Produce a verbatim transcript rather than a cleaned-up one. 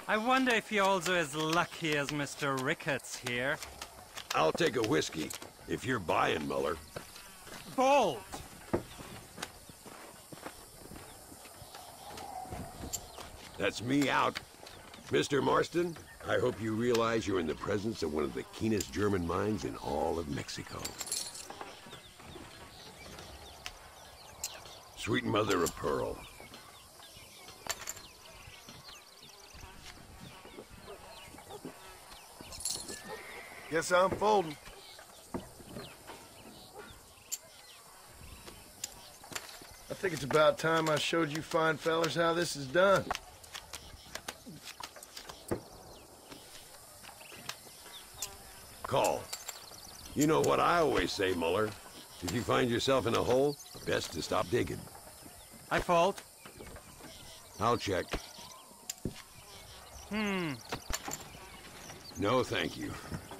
I wonder if you're also as lucky as Mister Ricketts here. I'll take a whiskey, if you're buying, Muller. Bolt! That's me out. Mister Marston, I hope you realize you're in the presence of one of the keenest German minds in all of Mexico. Sweet mother of pearl. Guess I'm folding. I think it's about time I showed you fine fellers how this is done. Call. You know what I always say, Muller. If you find yourself in a hole, best to stop digging. I fault. I'll check. Hmm. No, thank you.